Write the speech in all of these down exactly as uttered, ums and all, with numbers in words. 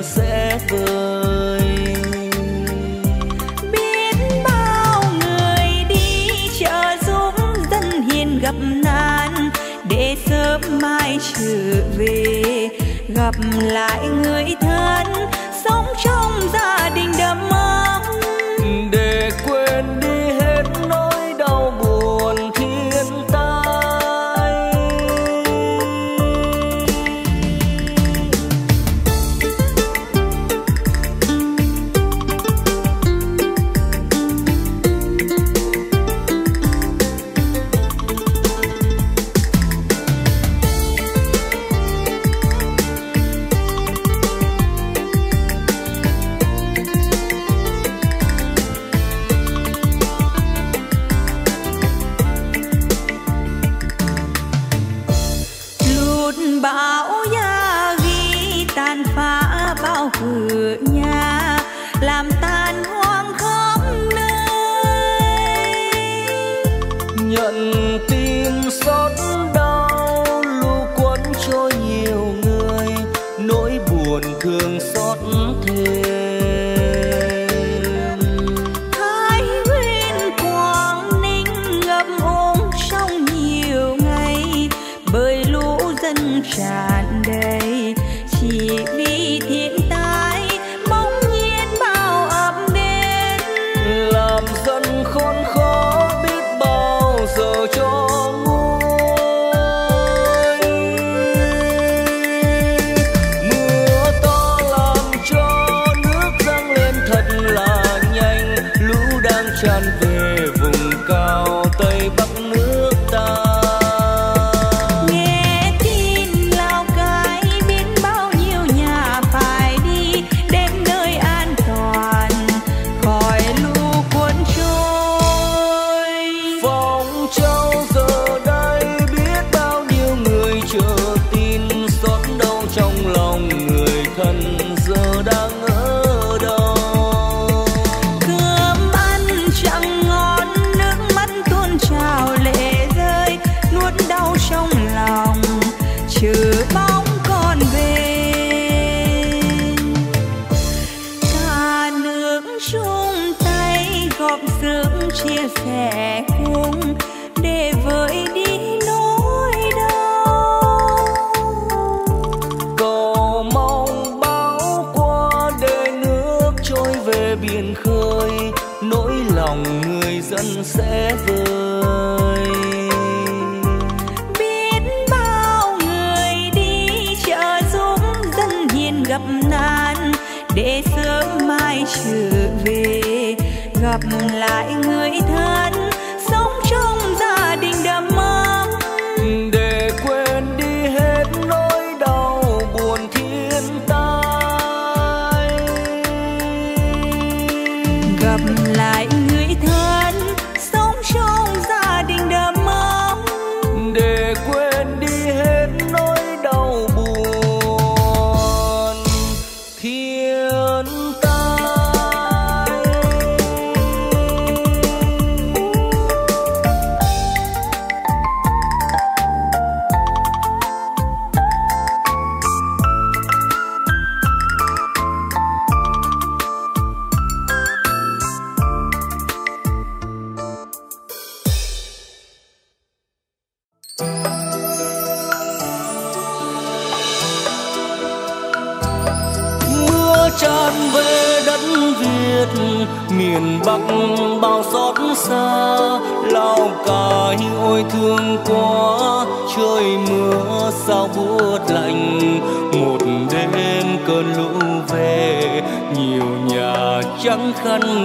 sẽ vơi. Biết bao người đi trợ giúp dân hiền gặp nạn để sớm mai trở về gặp lại người thân sống trong gia đình đầm ấm, để quên đi hết nỗi đau buồn thiên tai. bão gia ghi tàn phá bao cửa nhà làm tan hoang khắp nơi. Nhận tin xót đau lũ cuốn trôi nhiều người, nỗi buồn thương xót thêm. Thái Nguyên Quảng Ninh ngập úng trong nhiều ngày bởi lũ dân tràn đầy, chỉ vì thiên tai bỗng nhiên bão ập đến làm dân khốn khó biết bao giờ cho nguôi. Mưa to làm cho nước dâng lên thật là nhanh, lũ đang tràn về vùng cao tây bắc nước ta. Nghe tin Lào Cai biết bao nhiêu nhà phải đi đến nơi an toàn khỏi lũ cuốn trôi. Phong Châu giờ đây biết bao nhiêu người chờ tin, xót đau trong lòng người thân giờ đang ở đâu. Cơm ăn chẳng ngon, nước mắt tuôn trào lệ rơi, nuốt đau trong lòng chờ bóng con về. Cả nước chung tay góp sức chia sẻ cùng để vơi đi nỗi đau. Cầu mong bão qua để nước trôi về biển khơi, nỗi lòng người dân sẽ vơi. Biết bao người đi trợ giúp dân hiền gặp nạn để sớm mai trở về gặp lại người thân sống trong gia đình đầm ấm, Để quên đi hết nỗi đau buồn thiên tai, gặp lại người thân sống trong gia đình đầm ấm. để quên đi hết nỗi đau buồn thiên tai. Mưa tràn về đất Việt, miền Bắc bao xót xa. Lào Cai ôi thương quá, trời mưa sao buốt lạnh. Một đêm cơn lũ về, nhiều nhà trắng khăn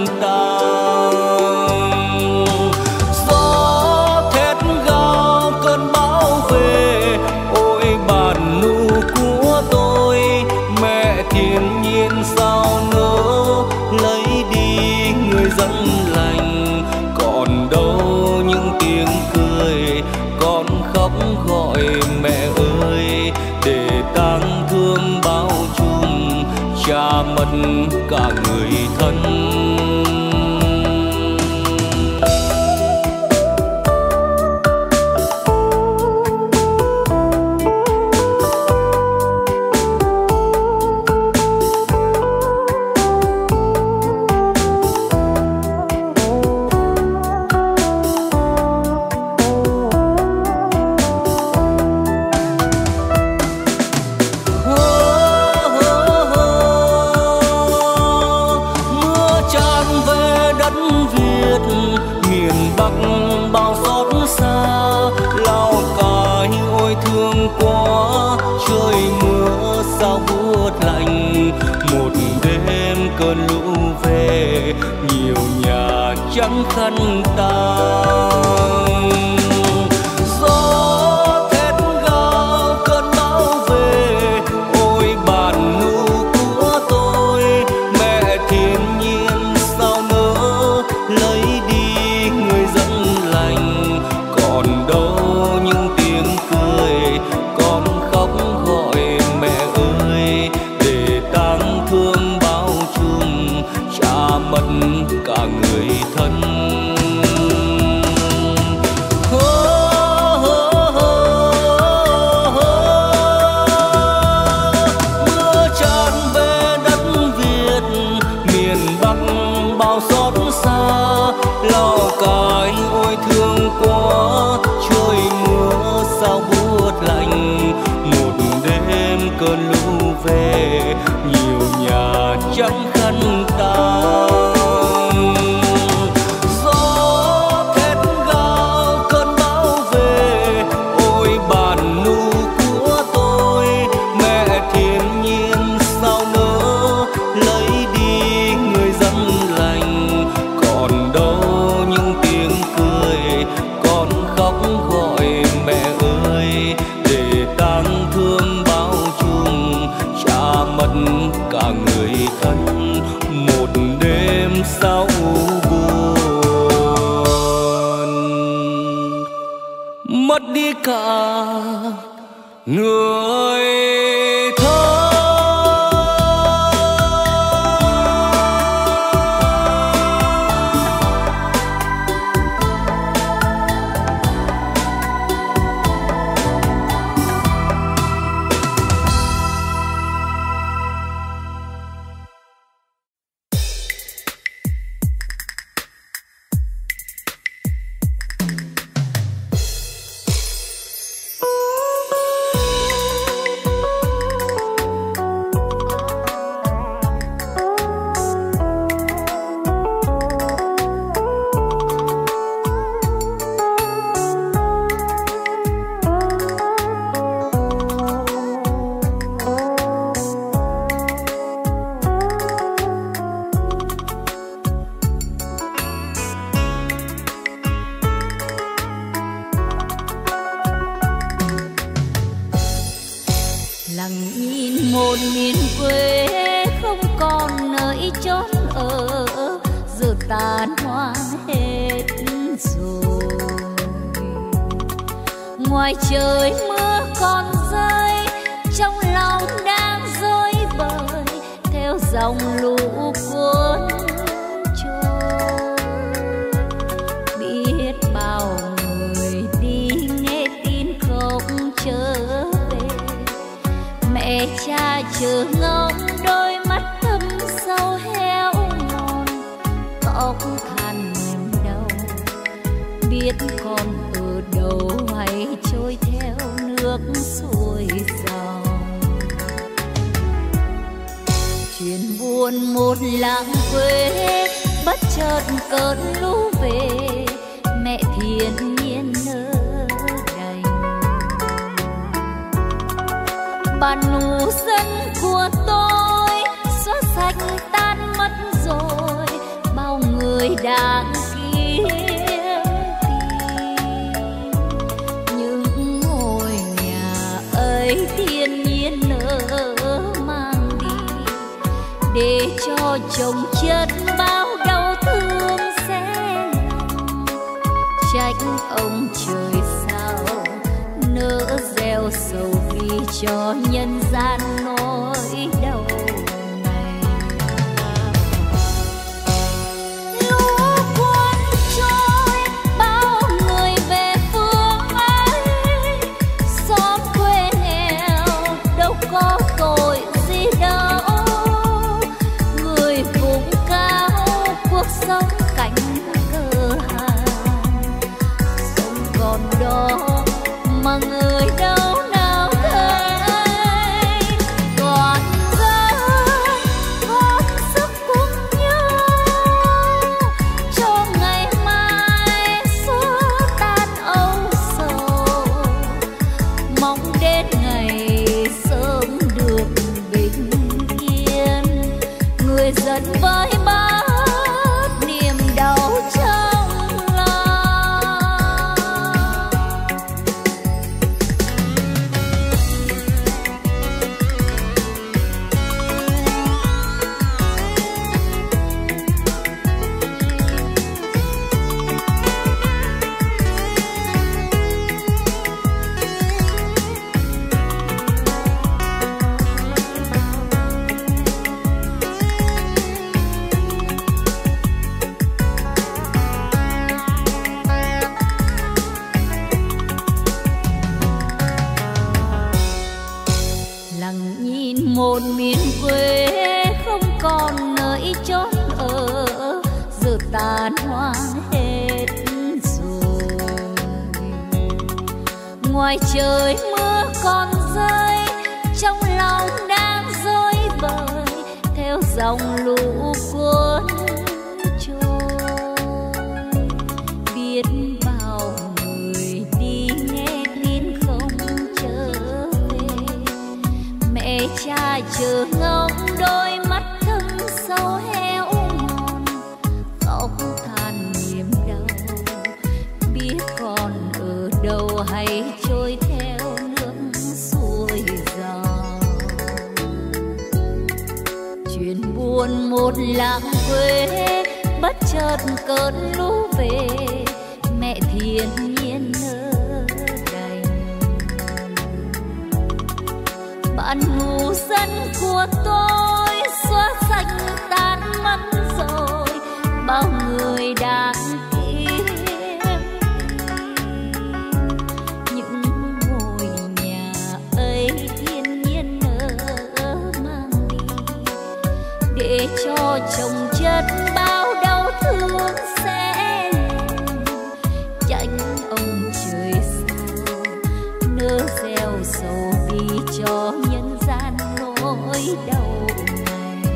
tang. Gió thét gào cơn bão về, ôi bản nu của tôi. Mẹ thiên nhiên sao nỡ lấy đi người dân lành, còn đâu những tiếng cười con khóc gọi mẹ ơi, để tang thương bao trùm cha mất cả người thân. nhiều nhà trắng khăn tang. Gió thét gào cơn bão về, ôi bản nu của tôi, mẹ thiên nhiên sao nỡ lấy đi người dân lành. Còn đâu những tiếng cười, con khóc gọi mẹ ơi, để tang thương bao trùm cha mất cả người thân. Mưa tràn về đất Việt, miền Bắc bao xót xa. Lào Cai ôi thương quá, trời mưa sao buốt lạnh. Một đêm cơn lũ về, nhiều nhà trắng khăn tang. Gió thét gào cơn bão về, ôi bản nu của tôi, mẹ thiên nhiên sao nỡ lấy đi người dân lành. Còn đâu những tiếng cười, con khóc gọi mẹ ơi, để tang thương bao trùm cha mất cả người thân. Một đêm sao buồn, mất đi cả người thân. Lặng nhìn một miền quê không còn nơi chốn ở, giờ tàn hoang hết rồi. Ngoài trời mưa còn rơi, trong lòng đang rối bời, theo dòng lũ cuốn trôi. Biết bao người đi nghe tin không trở về, mẹ cha chờ ngóng đôi mắt thâm sâu héo mòn, khóc than niềm đau. Biết con ở đâu hay trôi theo nước xuôi dòng. Chuyện buồn một làng quê, bất chợt cơn lũ về, mẹ thiên nhiên nỡ đành. Bản nu dân của tôi xóa sạch tan mất rồi, bao người đang kiếm tìm. Những ngôi nhà ấy thiên nhiên nỡ mang đi, để cho chồng chất bao đau thương sẽ lòng. Trách ông trời sao nỡ gieo sầu vì cho nhân gian nỗi đau này. Lũ cuốn trôi bao người về phương ấy, xóm quê nghèo đâu có tội gì đâu. Người vùng cao cuộc sống cảnh cơ hàn, sống còn đó mà người đâu nào thấy. Toàn dân góp sức cùng nhau cho ngày mai xóa tan âu sầu, mong đến ngày sớm được bình yên. Người dân với bao buồn miền quê không còn nơi chốn ở, giờ tàn hoang hết rồi. Ngoài trời mưa còn rơi, trong lòng đang rối bời theo dòng lũ cuốn trôi. Biết bao người đi nghe tin không trở về, mẹ cha chờ ngóng đôi mắt thâm sâu héo mòn, khóc than niềm đau biết con ở đâu hay trôi theo nước xuôi dòng. Chuyện buồn một làng quê bất chợt cơn lũ về, mẹ thiên nhiên nỡ đành. Bạn ngu dân của tôi xóa sạch tan mất rồi, bao người đang kiếm những ngôi nhà ấy thiên nhiên nỡ mang đi, để cho chồng chất bao đau thương sẽ tránh ông trời sao nỡ gieo sầu đi cho nhân gian nỗi đau này.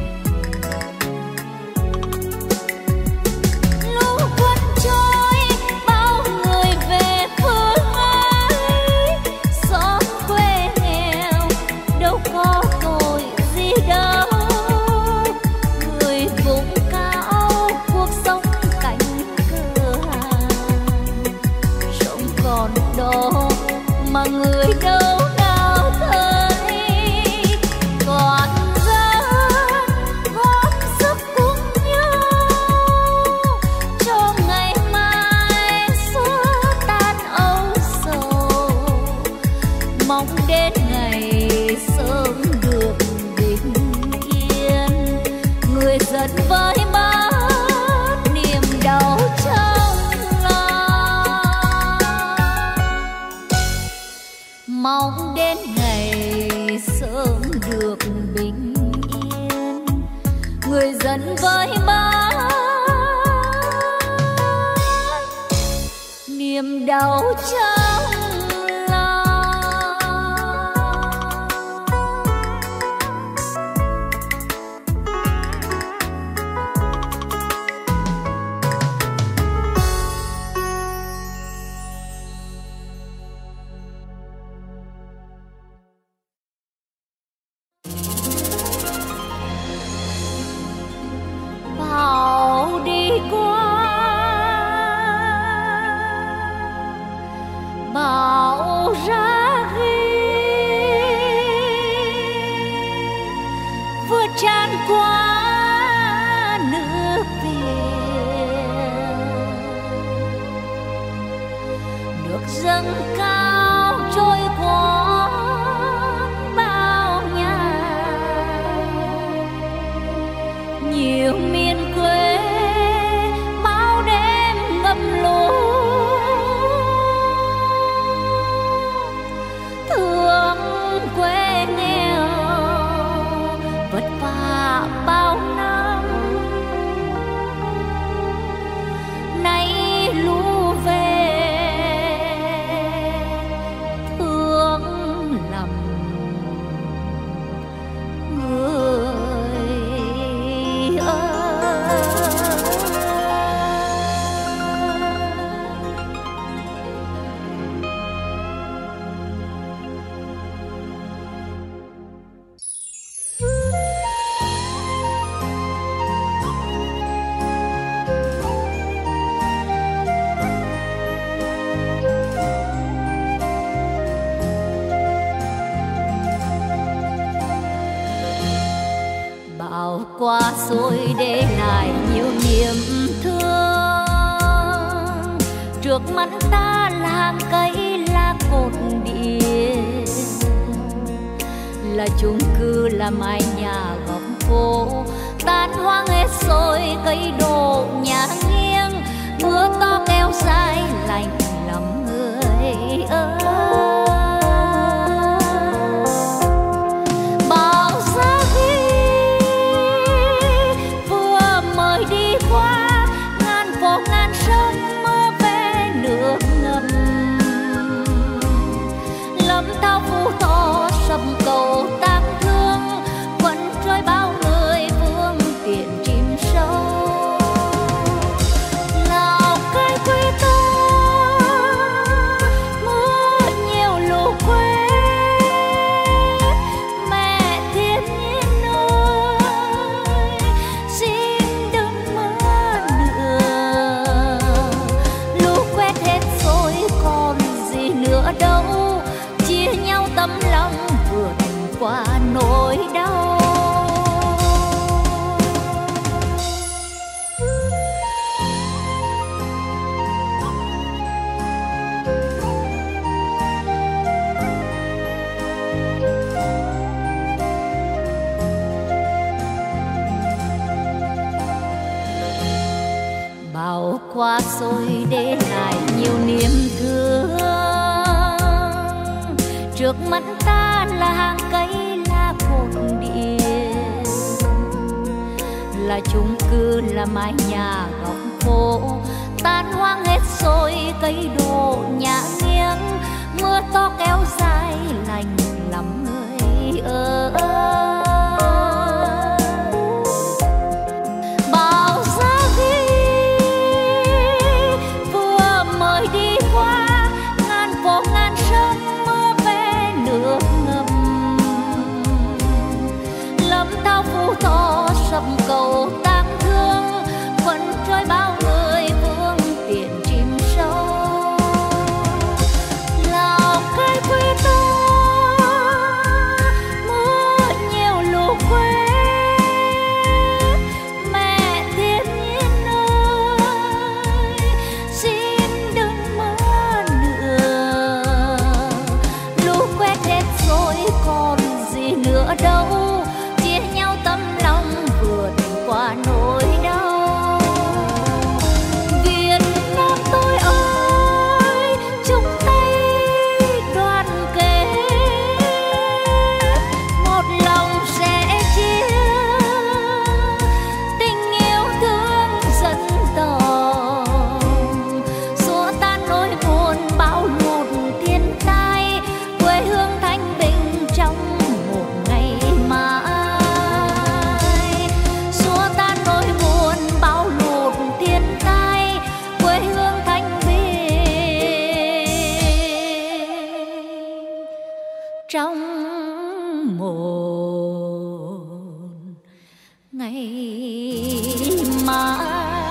Lũ cuốn trôi bao người về phương ấy, xóm quê nghèo đâu có tội gì đâu. Người vùng cao cuộc sống cảnh cơ hàn, sống còn đó mà người đâu nào thấy. Còn dân góp sức cùng nhau cho ngày mai xóa tan âu sầu, mong đến ngày sớm được bình yên. Người dân với bớt niềm đau trong lòng, mong đến ngày sớm được bình yên. Người dân với bớt niềm đau trong lòng. Bão đi qua, bão ra ghi vượt tràn qua nước biển, nước dâng cao trôi qua bao nhà. Nhiều miền quê bao đêm ngập lũ, thương quê nghèo vất vả bao năm. Nay lũ về thương lầm người ơi. Bão qua rồi để lại nhiều niềm thương, trước mắt ta là cây lá cột điện, là chung cư là mái nhà góc phố. Tan hoang hết rồi cây đổ nhà nghiêng, mưa to kéo dài lạnh lòng người ơi. Bao giá nữa đâu, chia nhau tấm lòng vượt qua nỗi đau. Bao qua rồi để lại nhiều niềm thương, trước mắt ta là hàng cây lá cột điện, là chung cư, là mái nhà góc phố, tan hoang hết rồi cây đổ nhã nghiêng, mưa to kéo dài lạnh lắm người ơi. To sập cầu tang thương, vẫn trôi bao người vương tiền chìm sâu. Lào Cai quê ta mưa nhiều lũ quét, mẹ thiên nhiên ơi xin đừng mưa nữa. Lũ quét hết rồi còn gì nữa đâu, qua nỗi đau. Việt Nam tôi ơi, chung tay đoàn kết, một lòng sẽ chia tình yêu thương dân tộc, xua tan nỗi buồn bão lụt thiên tai, quê hương thanh bình trong một ngày mai. Trong một ngày mai.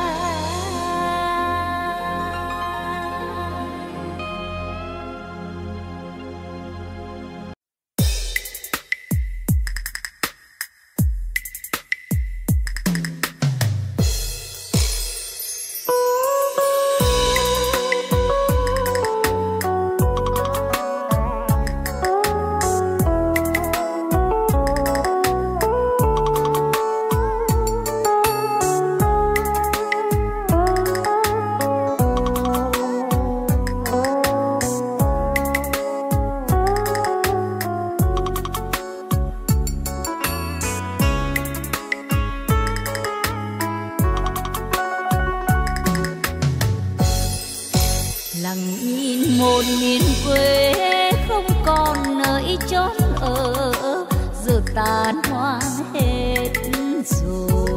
Một miền quê không còn nơi chốn ở, giờ tàn hoang hết rồi.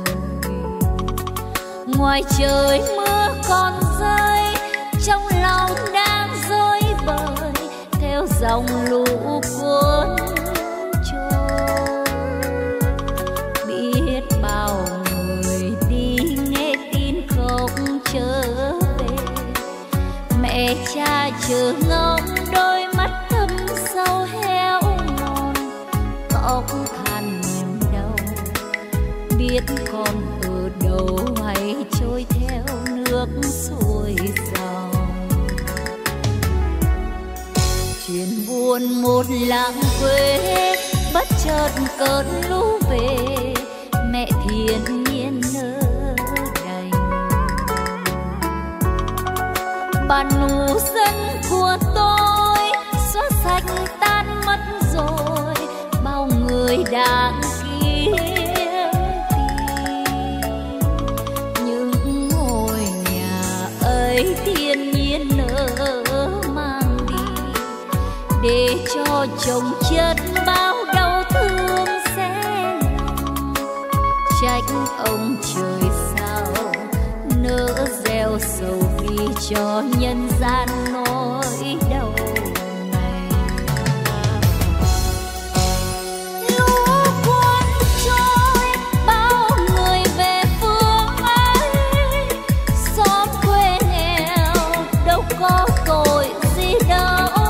Ngoài trời mưa còn rơi, trong lòng đang rối bời, theo dòng lũ cuốn trôi. Biết bao người đi nghe tin không trở về, mẹ cha chờ ngóng đôi mắt thâm sâu héo mòn, tóc than niềm đau, biết con ở đâu hay trôi theo nước xuôi dòng. Chuyện buồn một làng quê, bất chợt cơn lũ về, mẹ thiên nhiên nỡ đành. Bản nụ dân của tôi xóa sạch tan mất rồi, bao người đang kiếm tìm. Những ngôi nhà ấy thiên nhiên nỡ mang đi, để cho chồng chất bao đau thương sẽ lòng. Trách ông trời sao nỡ gieo sầu vì cho nhân gian nỗi đau này. Lũ cuốn trôi bao người về phương ấy, xóm quê nghèo đâu có tội gì đâu.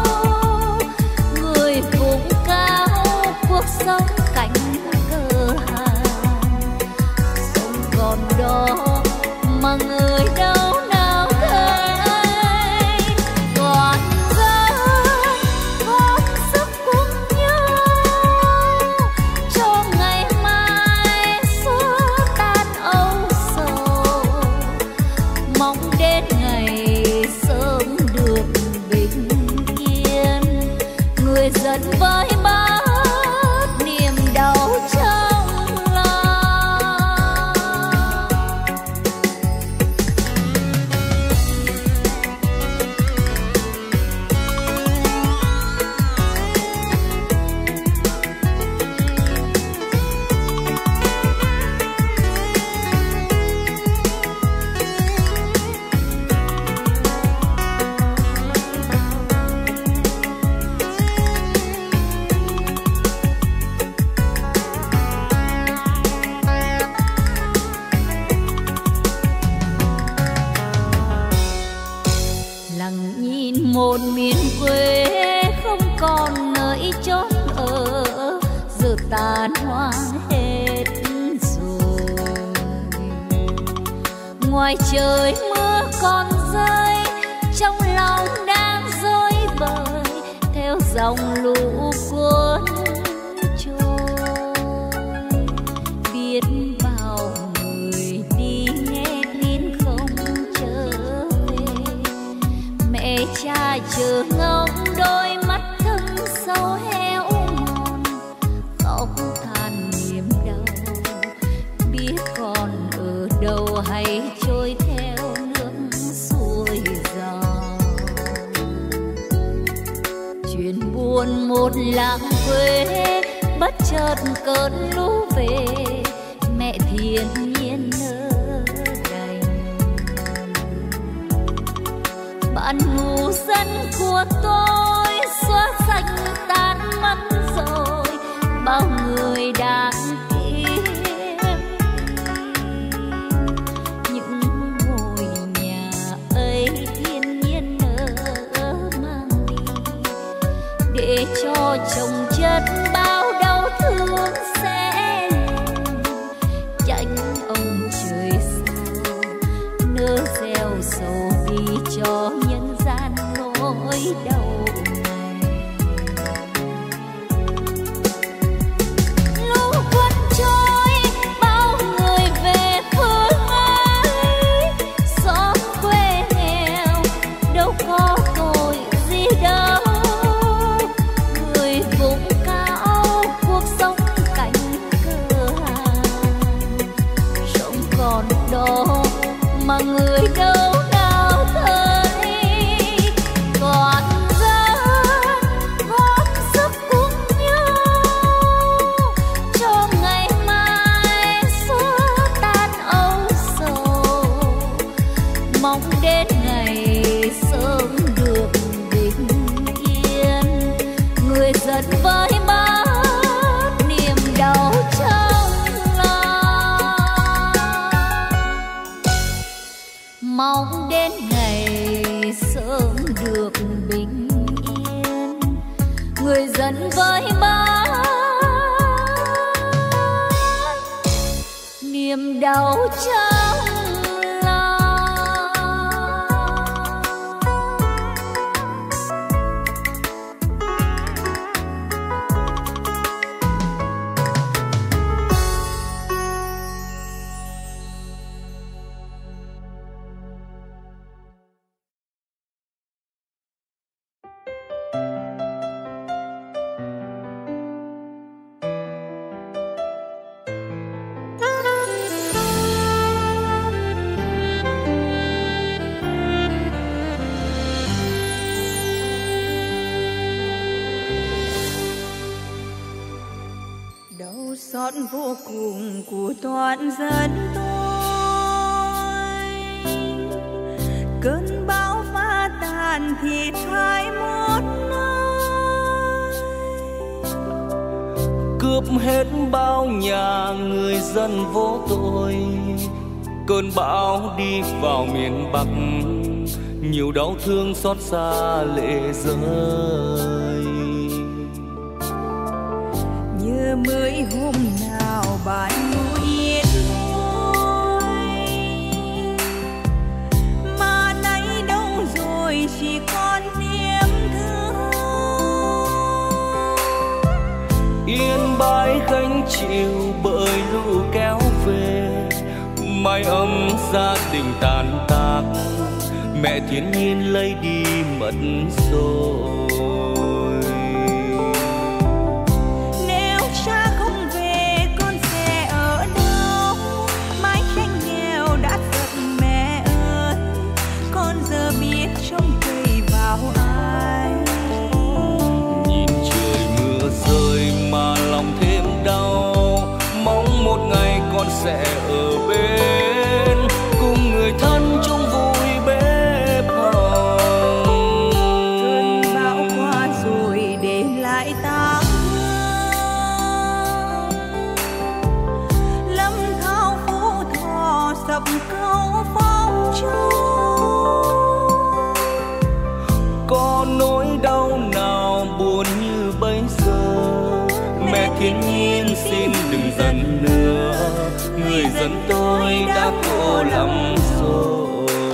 nhìn một miền quê không còn nơi chốn ở, giờ tàn hoang hết rồi. Ngoài trời mưa còn rơi, trong lòng đang rối bời theo dòng lũ cuốn trôi. Biết bao người đi nghe tin không trở về, mẹ cha chờ ngóng đôi mắt thâm sâu héo mòn, khóc than niềm đau biết con ở đâu hay trôi theo nước xuôi dòng. Chuyện buồn một làng quê bất chợt cơn lũ về, mẹ thiên nhiên nỡ đành. Bạn ngu dân của tôi xóa sạch tan mất rồi, bao người đang tìm những ngôi nhà ấy thiên nhiên nỡ mang đi, để cho chồng chất bao đau thương sẽ tránh ông trời sao nỡ gieo sầu vì cho nhân gian nỗi đau này. Lũ cuốn trôi bao người về phương ấy, xóm quê nghèo đâu có tội gì đâu. Người vùng cao cuộc sống cảnh cửa hàng, sống còn đó mà người đâu nào thấy. Toàn dân góp sức cùng nhau cho ngày mai xua tan âu sầu, mong đến ngày sớm được bình yên. Người dân với bớt niềm đau trong lòng, mong đến ngày sớm được bình yên. Người dân với bớt niềm đau trong lòng. Đau xót vô cùng của toàn dân tôi, cơn bão phá tàn thịt hai một nơi, cướp hết bao nhà người dân vô tội. Cơn bão đi vào miền Bắc, nhiều đau thương xót xa lệ rơi. như mới hôm nào bạn ngủ yên thôi, mà nay đâu rồi chỉ còn niềm thương. Yên bái gánh chịu bởi lũ kéo về, mái ấm gia đình tàn tác, mẹ thiên nhiên lấy đi mất rồi. Nếu cha không về con sẽ ở đâu, mái tranh nghèo đã giận mẹ ơi, con giờ biết trông cậy vào ai. Nhìn trời mưa rơi mà lòng thêm đau, mong một ngày con sẽ ở bên cùng người thân chung vui bếp hồng. Cơn bão qua có nỗi đau nào buồn như bây giờ. Mẹ thiên nhiên xin đừng giận nữa, người dân tôi đã khổ lắm rồi.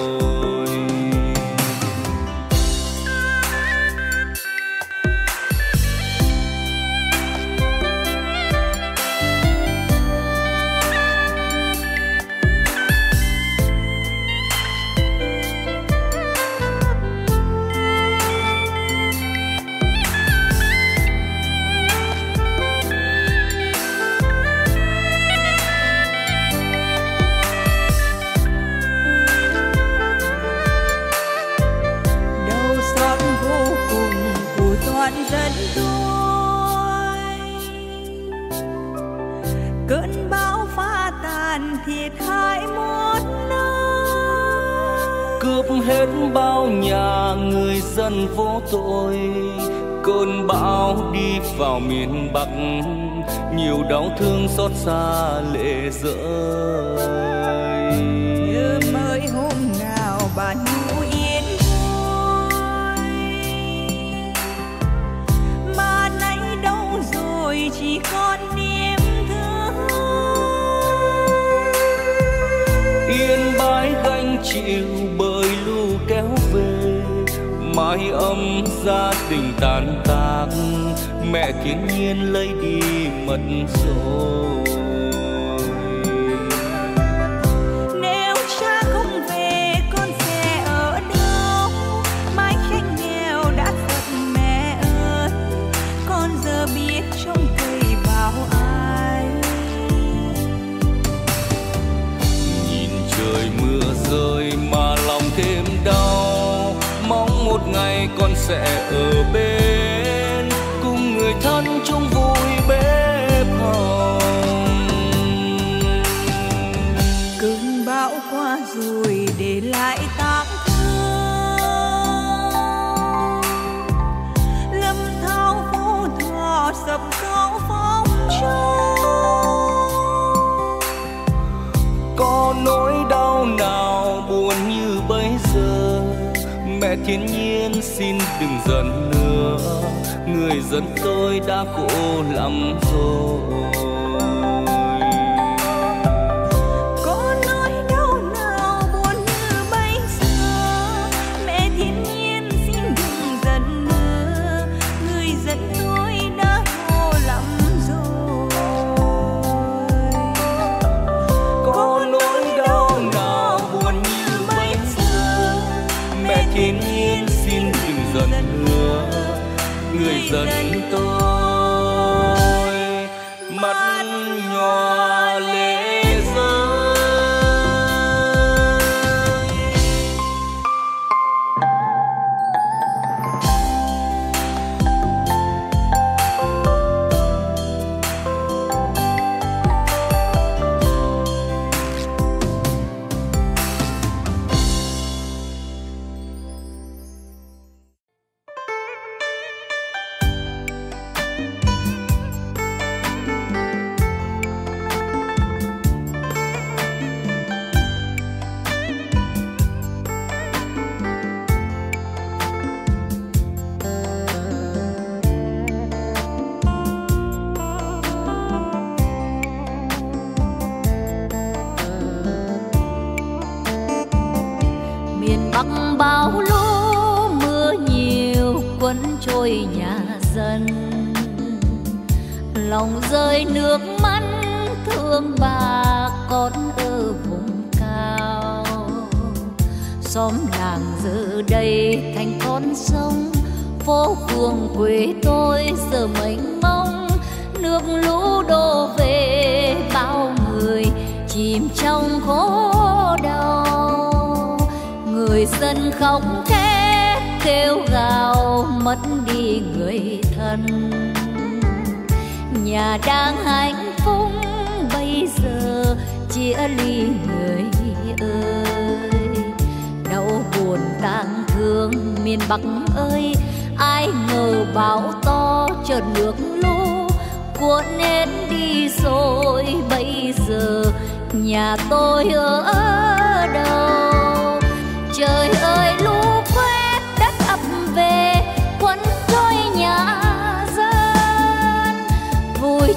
Dân tôi cơn bão phá tàn thiệt hại một nơi, cướp hết bao nhà người dân vô tội. Cơn bão đi vào miền Bắc, nhiều đau thương xót xa lệ rơi. nhớ mới hôm nào bà nu yên chỉ còn niềm thương. Yên bái gánh chịu bởi lũ kéo về, mái ấm gia đình tàn tác, mẹ thiên nhiên lấy đi mất rồi. Nếu cha không về con sẽ ở đâu, mái tranh nghèo đã dập mẹ ơi, con giờ biết trông rơi mà lòng thêm đau. Mong một ngày con sẽ ở bên, cùng người thân chung vui bếp hồng. Cơn bão qua rồi để lại tang thương, lâm thao phố thọ sập cao phong trôi. Có nỗi đau nào buồn như bây giờ, mẹ thiên nhiên xin đừng giận nữa, người dân tôi đã khổ lắm rồi. Có nỗi đau nào buồn như bây giờ, mẹ thiên nhiên xin đừng giận nữa, người dân tôi đã khổ lắm rồi. Có nỗi đau nào buồn như bây giờ, mẹ thiên nhiên xin đừng giận nữa, người dân tôi mắt nhòa lệ rơi. Bão lũ mưa nhiều cuốn trôi nhà dân, lòng rơi nước mắt thương bà con ở vùng cao. Xóm làng giờ đây thành con sông, phố phường quê tôi giờ mênh mông. Nước lũ đổ về bao người chìm trong khổ đau, người dân khóc thét kêu gào mất đi người thân. Nhà đang hạnh phúc bây giờ chia ly người ơi, đau buồn tang thương miền Bắc ơi. Ai ngờ bão to chợt nước lũ cuốn hết đi rồi, bây giờ nhà tôi ở đâu? Trời ơi lũ quét đất ập về,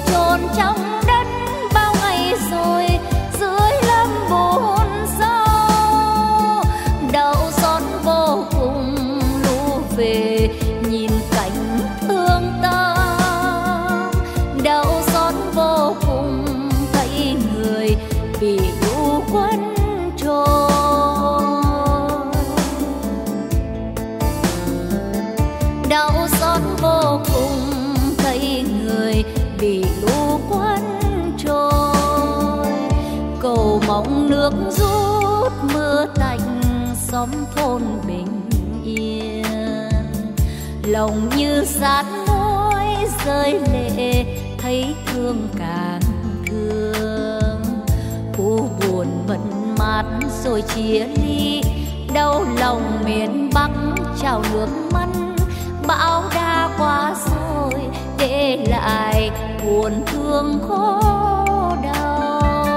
chôn trong đất bao ngày rồi, dưới lâm buồn sâu đau xót vô cùng lũ về nhìn cảnh thương tâm, đau xót vô cùng thấy người bị lũ cuốn trôi, đau xót vô cùng thấy người bị lũ cuốn trôi. Cầu mong nước rút mưa tạnh xóm thôn bình yên, lòng như sát môi rơi lệ thấy thương càng thương. U buồn mất mát rồi chia ly, đau lòng miền Bắc trào nước mắt. Bão đã qua rồi để lại buồn thương khổ đau.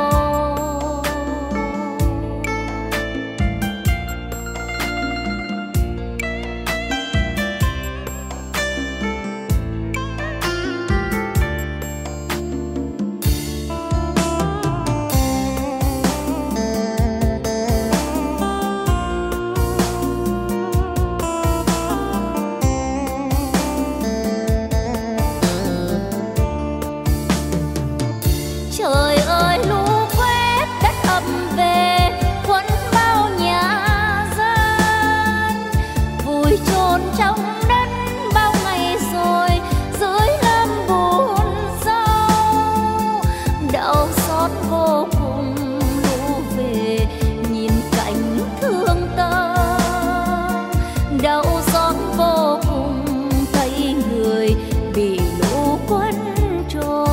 Trời ơi lũ quét đất ập về cuốn bao nhà dân, vùi chôn trong đất bao ngày rồi, dưới lâm buồn sâu đau xót vô cùng lũ về nhìn cảnh thương tâm, đau xót vô cùng thấy người bị lũ cuốn trôi,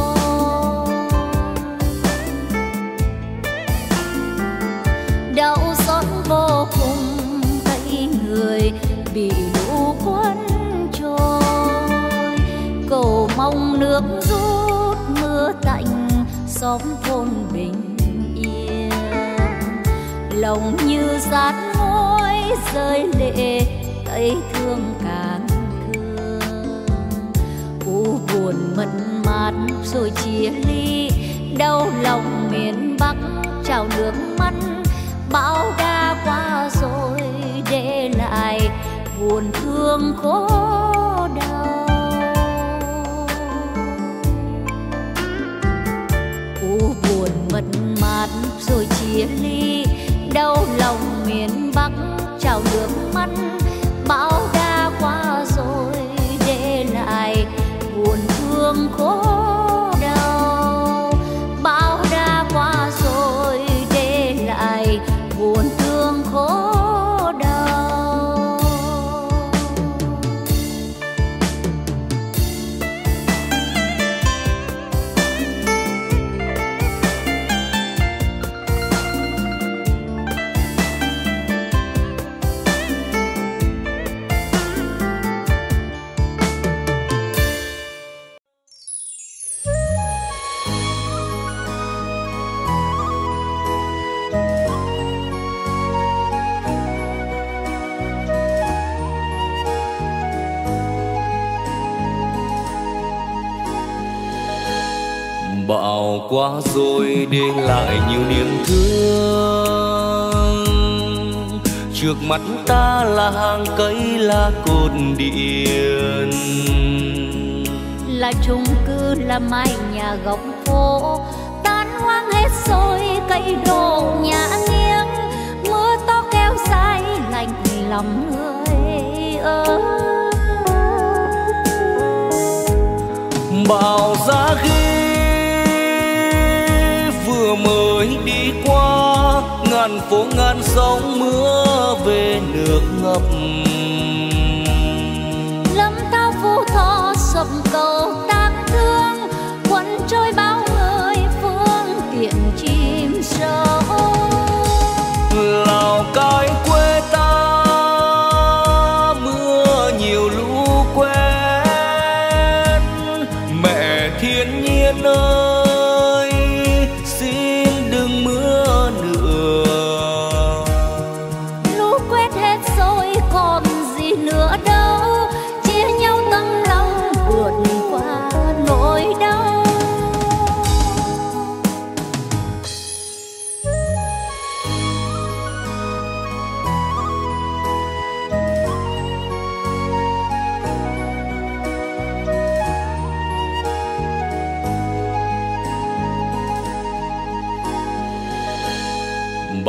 đau xót vô cùng thấy người bị lũ cuốn trôi. Cầu mong nước rút mưa tạnh xóm thôn bình yên, lòng như sát môi rơi lệ thấy thương càng thương. U buồn mất mát rồi chia ly, đau lòng miền Bắc trào nước mắt. Bão đã qua rồi để lại buồn thương khổ đau. U buồn mất mát rồi chia ly, đau lòng miền Bắc trào nước mắt. Bão đã qua rồi để lại buồn thương khổ đau. Bão đã qua rồi để lại buồn thương khổ đau. Bão qua rồi để lại nhiều niềm thương, trước mắt ta là hàng cây lá cột điện, là chung cư là mái nhà góc phố tan hoang hết rồi, cây đổ nhà nghiêng, mưa to kéo dài lạnh lòng người ơi. Bão ra khi vừa mới đi qua, ngàn phố ngàn sóng mưa về nước ngập. Lâm thao phú thọ sập cầu tang thương, cuốn trôi bao người phương tiện chìm sâu. Lào Cai quê ta mưa nhiều lũ quét, mẹ thiên nhiên ơi xin đừng mưa nữa. Lũ quét hết rồi còn gì nữa đâu, chia nhau tấm lòng vượt qua nỗi đau.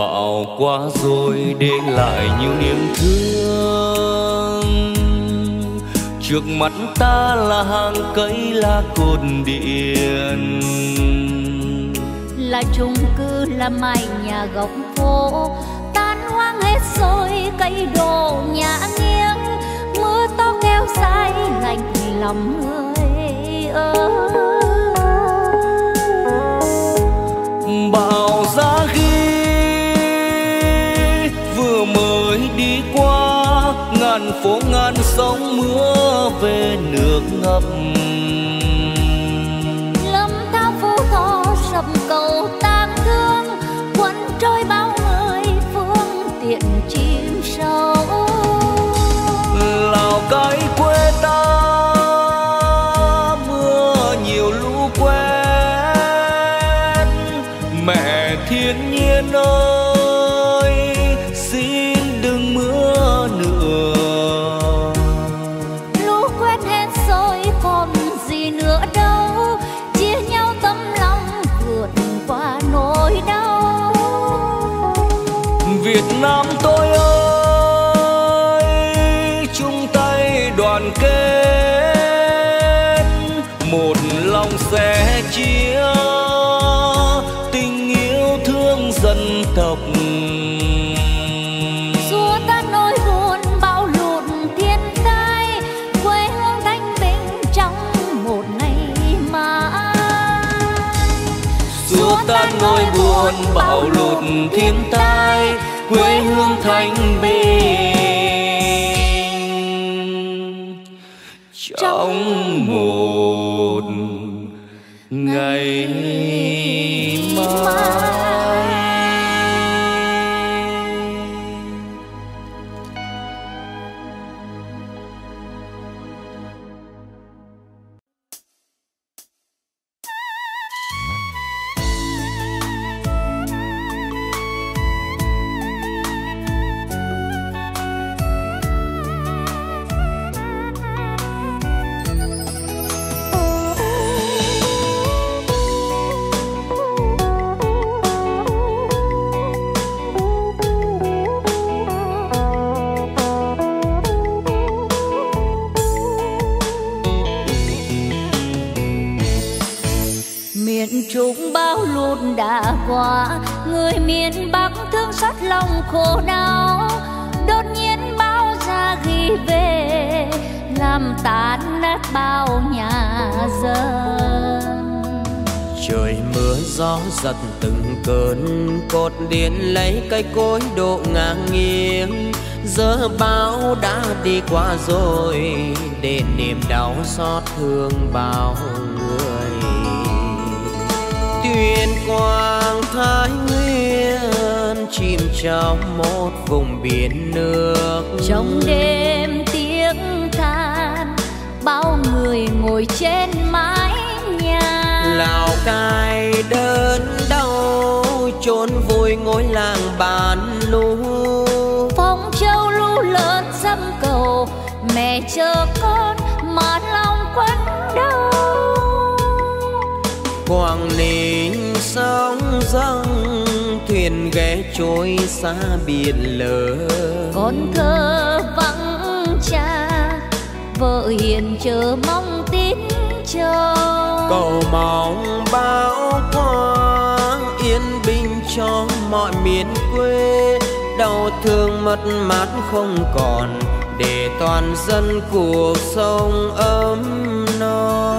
bão qua rồi để lại nhiều niềm thương. Trước mắt ta là hàng cây lá cột điện, là chung cư, là mái nhà góc phố, tan hoang hết rồi cây đổ nhà nghiêng. Mưa to kéo dài lạnh lòng người ơi. Bão giá khi vừa mới đi qua, ngàn phố ngàn sông mưa về nước ngập. Lâm thao phú thọ sập cầu tang thương, cuốn trôi bao người phương tiện chim sâu. Lào Cai quê ta mưa nhiều lũ quét, mẹ thiên nhiên ơi xin đừng mưa nữa. Lũ quét hết rồi còn gì nữa đâu, chia nhau tấm lòng vượt qua nỗi đau. Việt Nam tôi ơi, chung tay đoàn kết, một lòng sẻ chia tình yêu thương dân tộc. Xua tan nỗi buồn bão lụt thiên tai, quê hương thanh bình trong một ngày mai. Xua tan nỗi buồn bão lụt thiên tai, quê hương thanh bình trong một ngày mai. Miền Trung bão lụt đã qua, người miền Bắc thương xót lòng khổ đau. Đột nhiên bão ra ghi về, làm tan nát bao nhà dân. Trời mưa gió giật từng cơn, cột điện lấy cây cối đổ ngang nghiêng. Giờ bão đã đi qua rồi, để niềm đau xót thương bao người. Tuyên Quang Thái Nguyên chìm trong một vùng biển nước. Trong đêm tiếng than, bao người ngồi trên mái nhà. Lào Cai đớn đau, chôn vùi ngôi làng Bản Lũ. Phong Châu lũ lớn dâm cầu, mẹ chờ con mà lòng quấn đau. Quảng Ninh sóng dâng, thuyền ghé trôi xa biển lớn. Con thơ vắng cha, vợ hiền chờ mong tin chờ. Cầu mong bão qua yên bình cho mọi miền quê. Đau thương mất mát không còn, để toàn dân cuộc sống ấm no.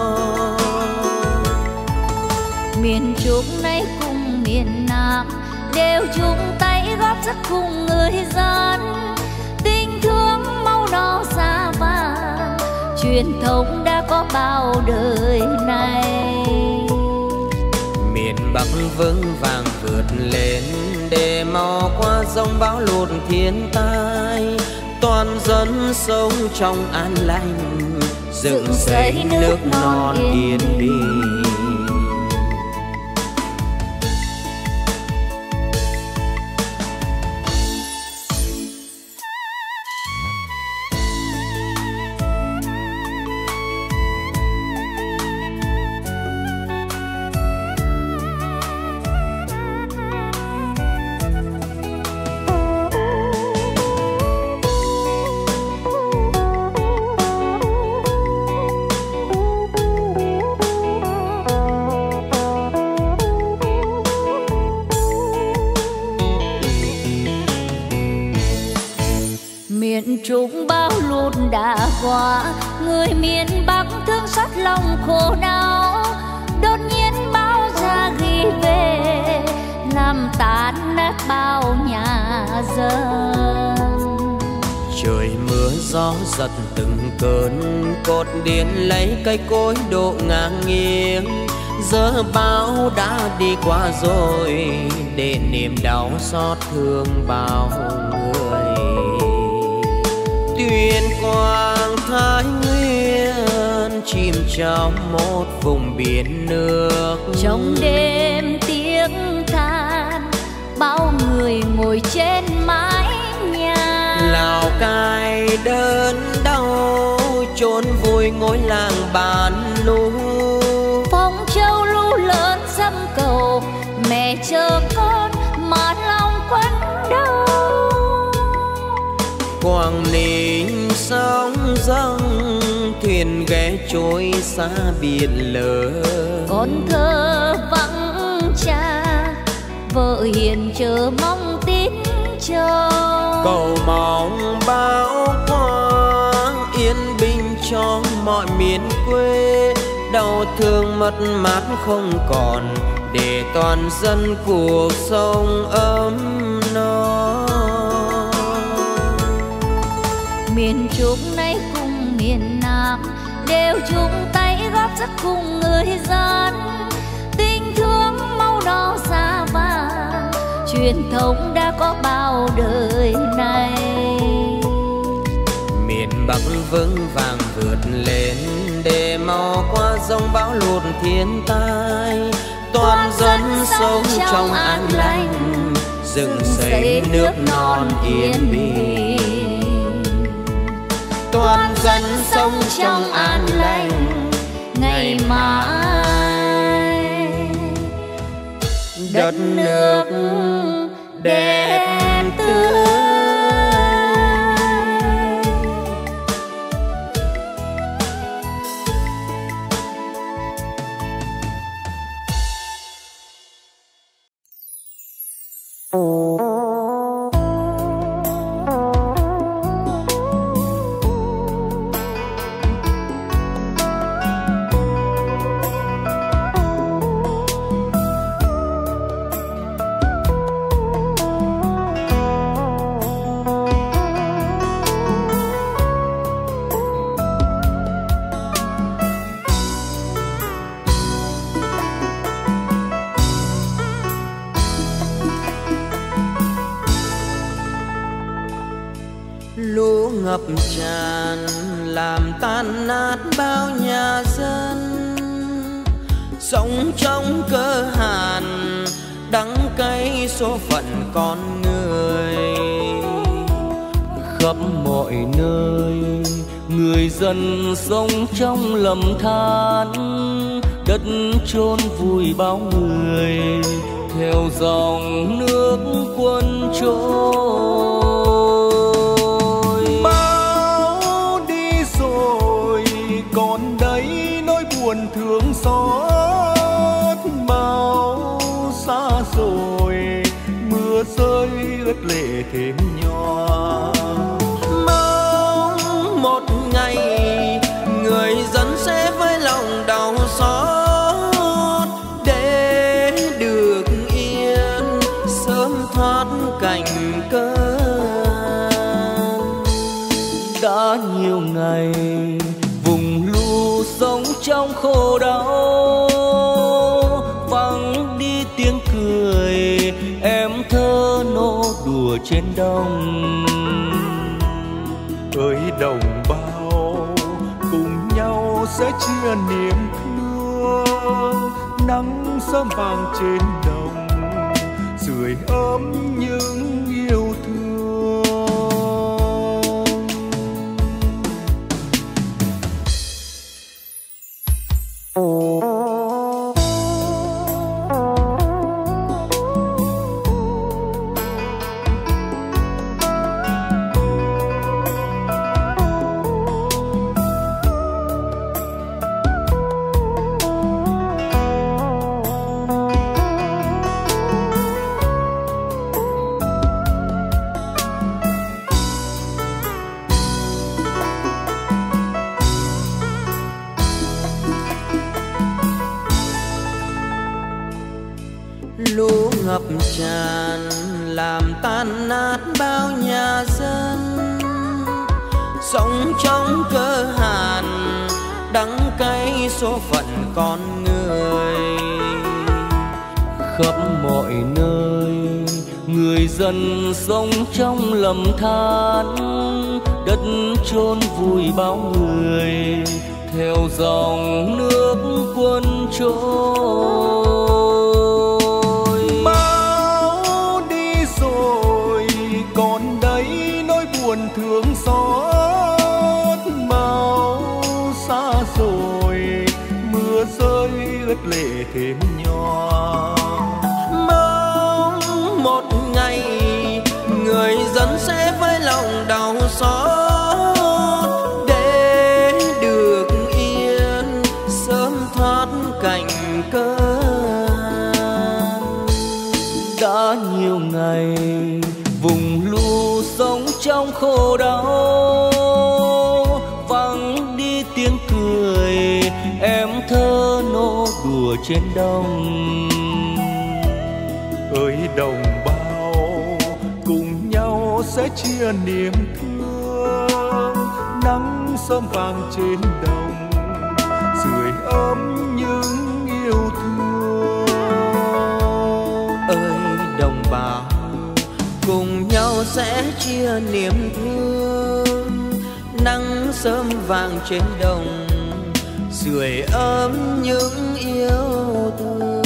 Miền Trung nay cùng miền Nam đều chung tay góp sức cùng người dân. Tình thương màu đỏ da vàng, truyền thống đã có bao đời này. Miền Bắc vững vàng vượt lên, để mau qua dòng bão lụt thiên tai. Toàn dân sống trong an lành, dựng xây nước non yên bình. đã qua. Người miền Bắc thương xót lòng khổ đau, đột nhiên bao ra ghi về, làm tan nát bao nhà dân. Trời mưa gió giật từng cơn, cột điện lấy cây cối đổ ngang nghiêng. Giờ bão đã đi qua rồi, để niềm đau xót thương bao người. Tuyên Quang Thái Nguyên chìm trong một vùng biển nước. Trong đêm tiếng than, bao người ngồi trên mái nhà. Lào Cai đớn đau, chốn vui ngôi làng Bản Lũ. Phong Châu lũ lớn dâm cầu, mẹ chờ con mà lòng quấn đau. Quảng Ninh sóng dâng, thuyền ghé trôi xa biển lớn. Con thơ vắng cha, vợ hiền chờ mong tin chồng. Cầu mong bão qua yên bình cho mọi miền quê. Đau thương mất mát không còn, để toàn dân cuộc sống ấm no. Miền Trung nay cùng miền Nam đều chung tay góp sức cùng người dân. Tình thương màu đỏ da vàng, truyền thống đã có bao đời nay. Miền Bắc vững vàng vượt lên, để mau qua dòng bão lụt thiên tai. Toàn dân sống trong an lành, dựng xây nước non yên bình. Toàn dân sống trong an lành, ngày mai đất nước đẹp tươi. Lũ ngập tràn làm tan nát bao nhà dân. Sống trong cơ hàn, đắng cay số phận con người. Khắp mọi nơi người dân sống trong lầm than, đất chôn vùi bao người theo dòng nước quân trôi. Bão đi rồi còn đấy nỗi buồn thương xót. Bão xa rồi mưa rơi ướt lệ thêm nhòa. Mong một ngày người dân sẽ với lòng đau xót, để được yên sớm thoát cảnh cơn. Đã nhiều ngày vùng lũ sống trong khổ đau, vắng đi tiếng cười em thơ nô đùa trên đồng. Ơi đồng bào cùng nhau sẽ chia niềm thương, nắng sớm vàng trên đồng sưởi ấm những yêu thương. ngập tràn làm tan nát bao nhà dân, sống trong cơ hàn đắng cay số phận con người. Khắp mọi nơi người dân sống trong lầm than, đất chôn vùi bao người theo dòng nước cuốn trôi. Bão đi rồi còn đây nỗi buồn thương xót, bão xa rồi mưa rơi ướt lệ thêm nhòa. Mong một ngày người dân sẽ với lòng đau xót để được yên sớm thoát cảnh cơ. Đã nhiều ngày vùng lu sống trong khổ đau, vắng đi tiếng cười em thơ nô đùa trên đồng. Ơi đồng bào cùng nhau sẽ chia niềm thương, nắng sớm vàng trên đồng sưởi ấm những yêu thương. Ơi đồng bào cùng nhau sẽ chia niềm thương, nắng sớm vàng trên đồng sưởi ấm những yêu thương.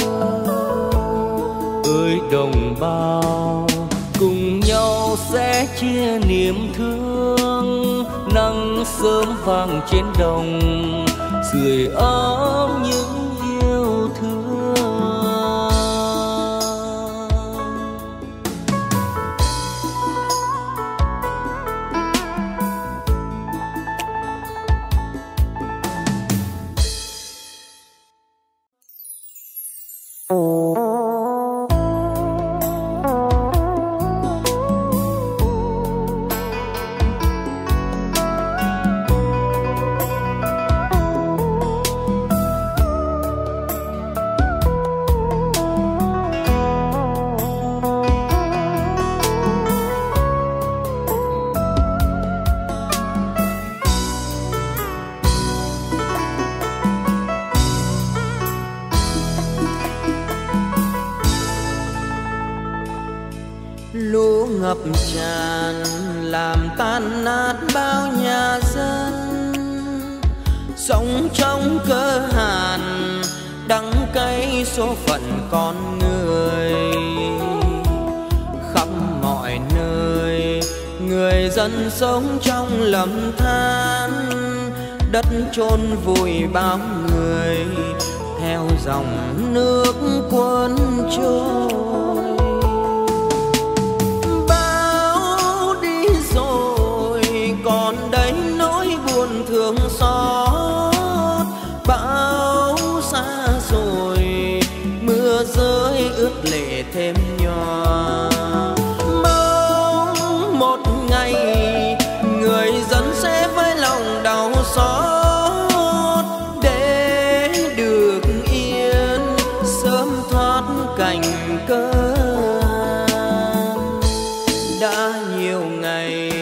Ơi đồng bào cùng nhau sẽ chia niềm thương, nắng sớm vàng trên đồng sưởi ấm những yêu thương. Lũ ngập tràn làm tan nát bao nhà dân, sống trong cơ hàn đắng cay số phận con người. Khắp mọi nơi người dân sống trong lầm than, đất chôn vùi bao người theo dòng nước cuốn trôi. Còn đấy nỗi buồn thương xót, bão xa rồi mưa rơi ướt lệ thêm nhòa. Mong một ngày người dân sẽ với lòng đau xót để được yên sớm thoát cảnh cơ. Đã nhiều ngày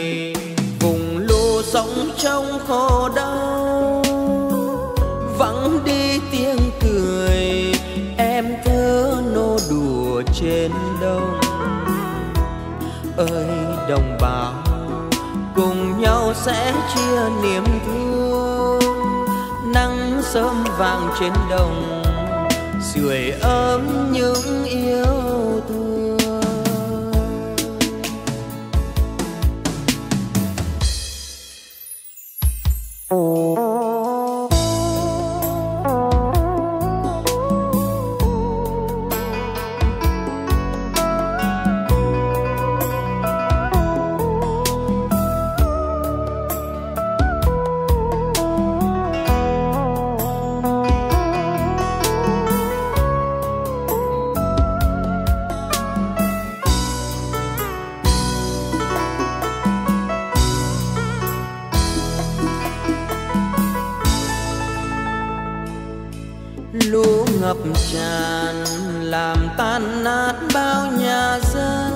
sống trong khổ đau, vắng đi tiếng cười em thơ nô đùa trên đồng. Ơi đồng bào cùng nhau sẽ chia niềm thương, nắng sớm vàng trên đồng sưởi ấm những yêu thương. Lũ ngập tràn làm tan nát bao nhà dân.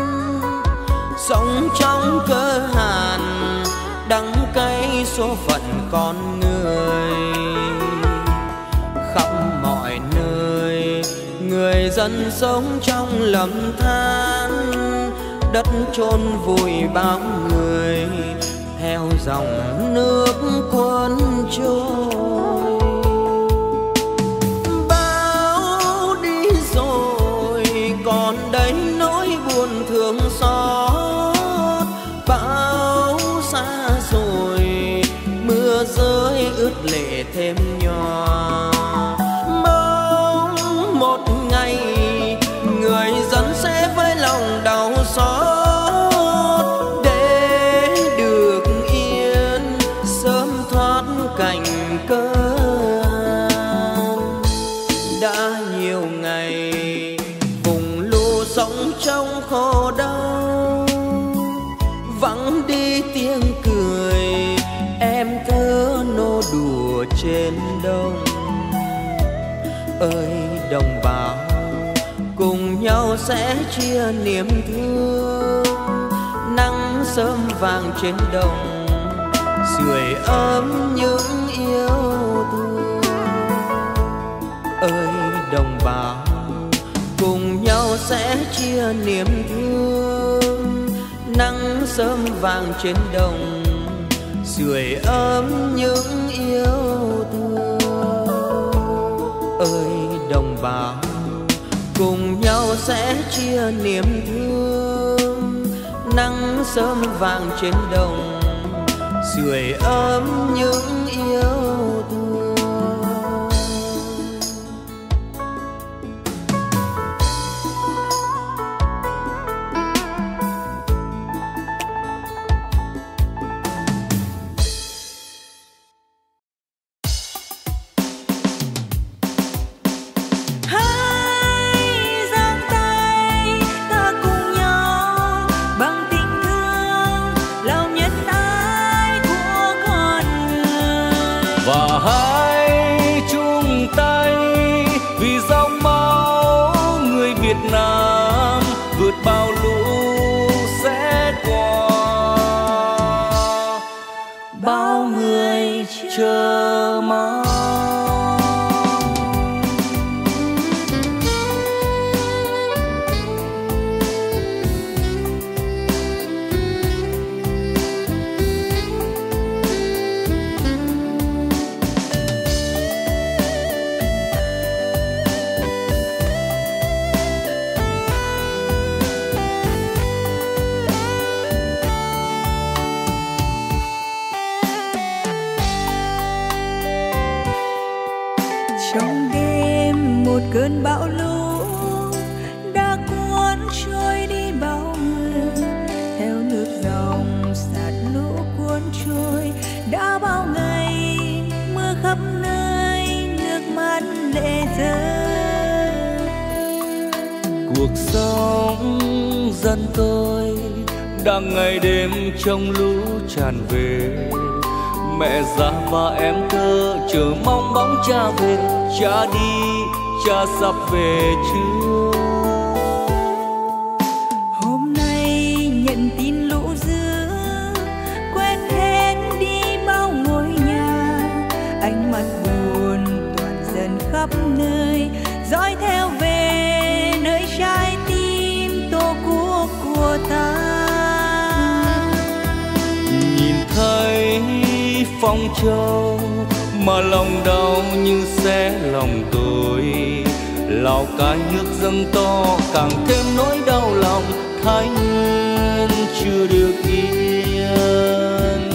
Sống trong cơ hàn đắng cay số phận con người. Khắp mọi nơi người dân sống trong lầm than, đất chôn vùi bao người theo dòng nước cuốn trôi. Bão đi rồi còn đấy nỗi buồn thương xót. Bão xa rồi mưa rơi ướt lệ thêm nhòa. Mong một ngày người dân sẽ với lòng đau xót để được yên sớm thoát cảnh cơ hàn. Đã nhiều ngày vùng lũ sống trong khổ đau, vắng đi tiếng cười em thơ nô đùa trên đông. Ơi đồng bào cùng nhau sẽ chia niềm thương, nắng sớm vàng trên đồng sưởi ấm những yêu thương. Ơi đồng bào cùng nhau sẽ chia niềm thương, nắng sớm vàng trên đồng sưởi ấm những yêu thương. Ơi đồng bào cùng nhau sẽ chia niềm thương, nắng sớm vàng trên đồng sưởi ấm những yêu thương. Và hãy chung tay vì dòng máu người Việt Nam vượt bao lũ sẽ qua. Bao người chờ mong. Trong đêm một cơn bão lũ đã cuốn trôi đi bao người, theo nước dòng sạt lũ cuốn trôi. Đã bao ngày mưa khắp nơi, nước mắt lệ rơi. Cuộc sống dân tôi đang ngày đêm trong lũ tràn về. Mẹ già và em thơ chờ mong bóng cha về. Cha đi, cha sắp về chưa? Hôm nay nhận tin lũ dữ quét hết đi bao ngôi nhà. Ánh mắt buồn toàn dần khắp nơi, dõi theo về nơi trái tim tổ quốc của ta. Nhìn thấy phong châu mà lòng đau như xé lòng tôi. Lào Cai nước dâng to càng thêm nỗi đau lòng. Thái Nguyên chưa được yên.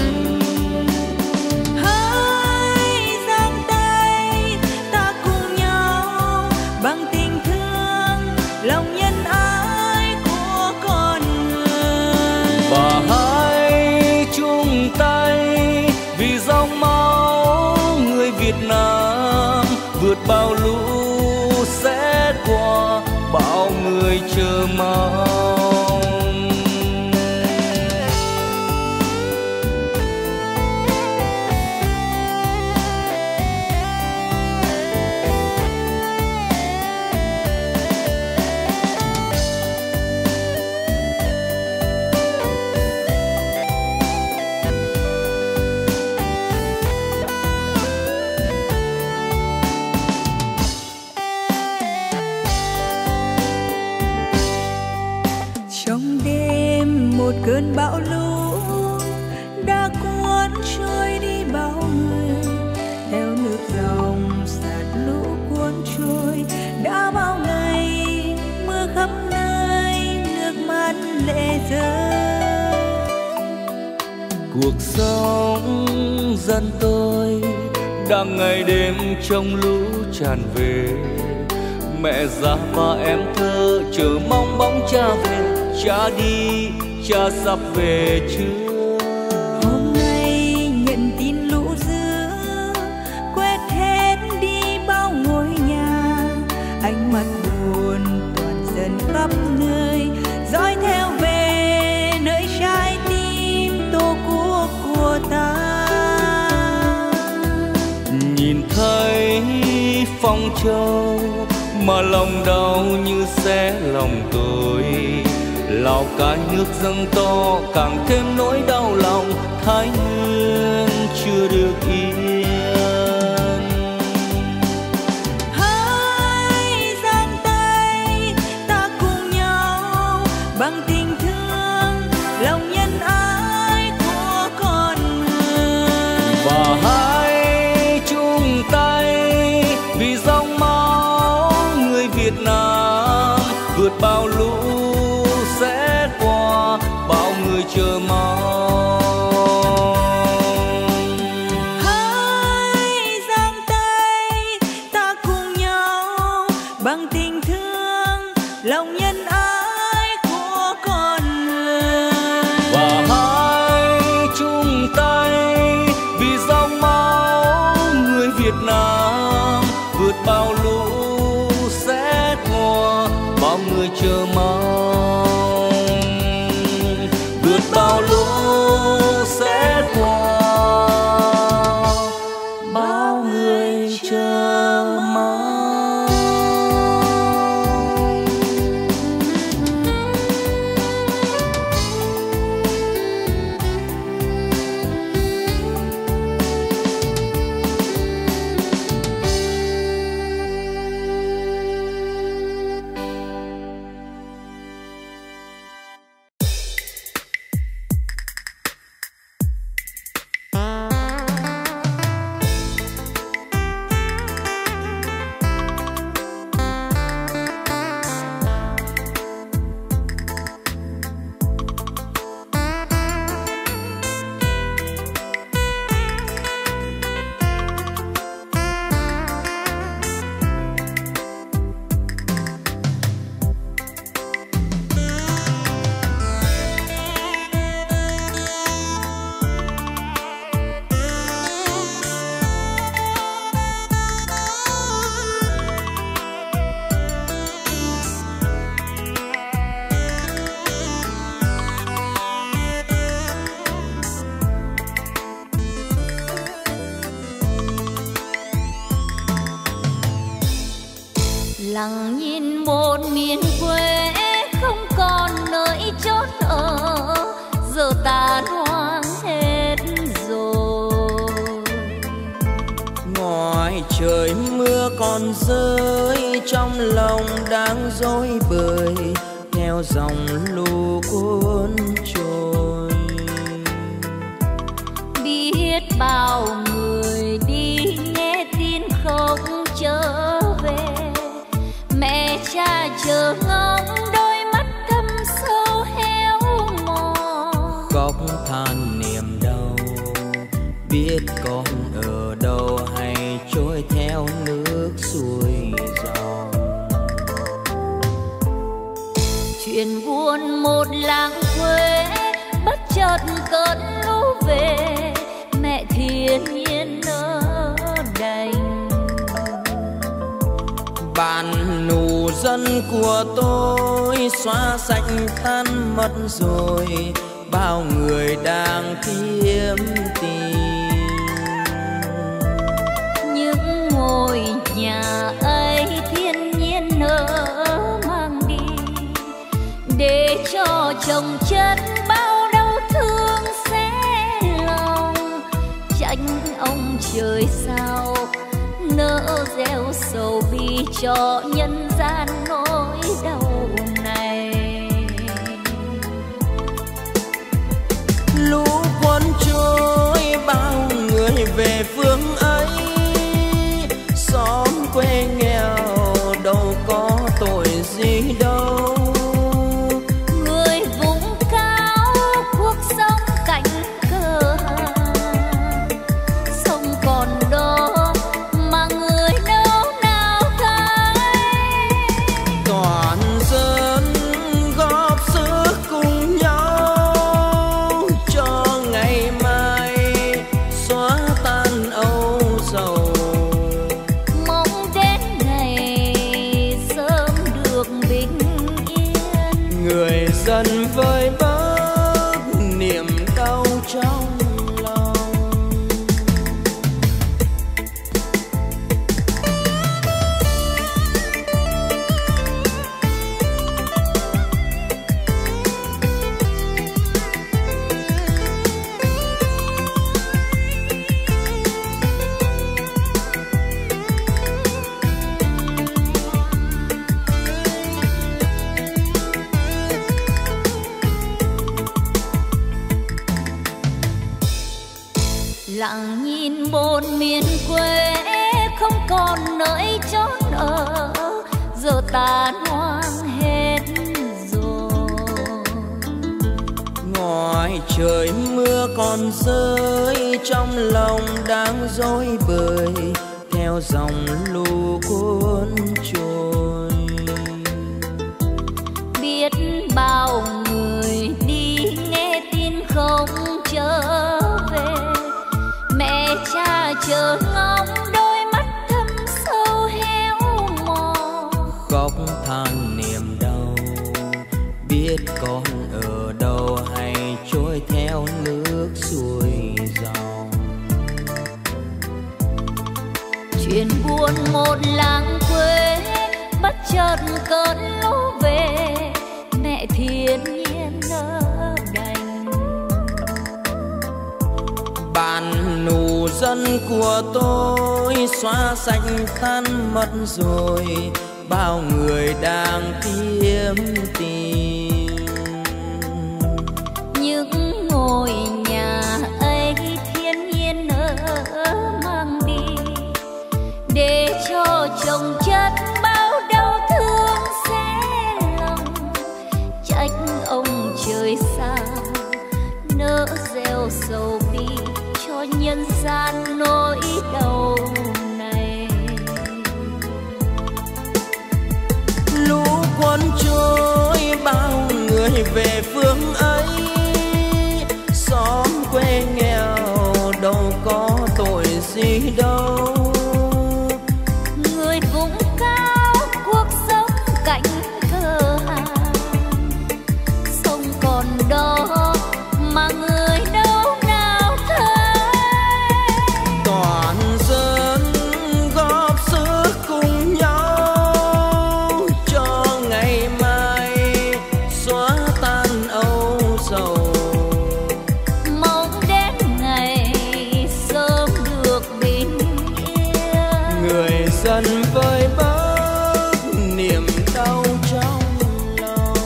Hãy giang tay ta cùng nhau bằng tình thương lòng nhân ái của con người. Và hãy chung tay vì dòng máu người Việt Nam vượt bao lũ sẽ qua. Bao người chờ mong. cơn bão lũ đã cuốn trôi đi bao người, theo nước dòng sạt lũ cuốn trôi đã bao ngày mưa khắp nơi, nước mắt lệ rơi. Cuộc sống dân tôi đang ngày đêm trong lũ tràn về, mẹ già và em thơ chờ mong bóng cha về. Cha đi, cha sắp về chưa? Hôm nay nhận tin lũ dữ quét hết đi bao ngôi nhà, ánh mắt buồn toàn dân khắp nơi, dõi theo về nơi trái tim tổ quốc của ta. Nhìn thấy phong châu mà lòng đau như xé lòng tôi, Lào Cai nước dâng to càng thêm nỗi đau lòng, Thái Nguyên chưa được yên. Hãy giang tay ta cùng nhau bằng tình thương, lòng nhân ái của con người. Và hãy chung tay vì dòng máu người Việt Nam vượt bao lũ sẽ qua, bao người chờ mong. Hãy giang tay ta cùng nhau bằng tình thương, lòng nhân ái của con người. Và hãy chung tay vì dòng máu người Việt Nam vượt bao lũ sẽ qua, bao người chờ mong. Vượt bao lũ sẽ qua, bao người chờ mong. Lặng nhìn một miền quê không còn nơi chốn ở, giờ tàn hoang hết rồi. Ngoài trời mưa còn rơi, trong lòng đang rối bời, theo dòng lũ cuốn trôi. Biết bao người đi nghe tin không trở về, mẹ cha chờ ngóng đôi mắt thâm sâu héo mòn. Khóc than niềm đau, biết con ở đâu hay trôi theo nước xuôi dòng. Chuyện buồn một làng quê bất chợt cơn lũ về, mẹ thiên nhiên nỡ đành. Bản nụ dân của tôi xóa sạch tan mất rồi, bao người đang kiếm tìm. Những ngôi nhà ấy thiên nhiên nỡ mang đi, để cho chồng chất bao đau thương xé lòng. Trách ông trời sao nỡ gieo sầu bi cho nhân gian nỗi đau này. trôi bao người về phương ấy, xóm quê nghèo đâu có tội gì đâu. Người vùng cao cuộc sống cảnh cờ hàng, sông còn đó mà người đâu nào thấy. Toàn dân góp sức cùng nhau cho ngày mai xóa tan âu sầu, Mong đến ngày sớm được bình yên. người dân vơi bớt niềm đau trong lòng. Lặng nhìn một miền quê không còn nơi chốn ở, giờ tàn hoang hết rồi. Ngoài trời mưa còn rơi, trong lòng đang rối bời theo dòng lũ cuốn trôi. Biết bao người đi nghe tin không trở về, mẹ cha chờ ngóng đôi mắt thâm sâu héo mòn. Khóc than niềm đau, biết con ở đâu hay trôi theo nước xuôi dòng. Chuyện buồn một làng quê bất chợt cơn lũ về, mẹ thiên nhiên nỡ đành. Bản nụ dân của tôi xóa sạch tan mất rồi, bao người đang kiếm tìm. Những ngôi nhà ấy thiên nhiên nỡ mang đi, để cho chồng chất bao đau thương sẽ lòng. Trách ông trời sao nỡ gieo sầu bi cho nhân gian nỗi đau này. Lũ cuốn trôi bao người về phương ấy, xóm quê nghèo đâu có tội gì đâu. Người vùng cao cuộc sống cảnh cờ hàng, sông còn đó mà người đâu nào thấy. Toàn dân góp sức cùng nhau cho ngày mai xóa tan âu sầu, Mong đến ngày sớm được bình yên. người dân vơi bớt niềm đau trong lòng.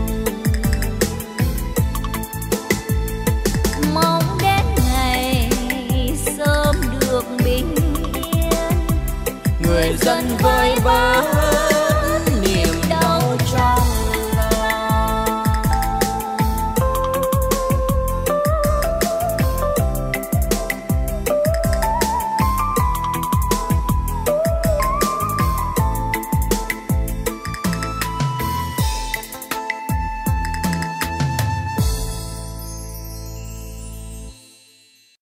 Mong đến ngày sớm được bình yên. Người dân vơi bớt